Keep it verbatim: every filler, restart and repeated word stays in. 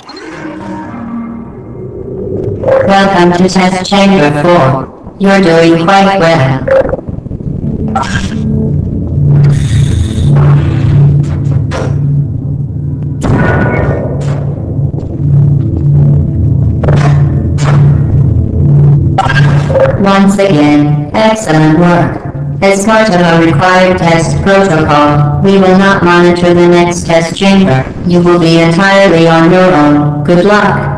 Welcome to test chamber four. You're doing quite well. Once again, excellent work. As part of our required test protocol, we will not monitor the next test chamber. You will be entirely on your own. Good luck.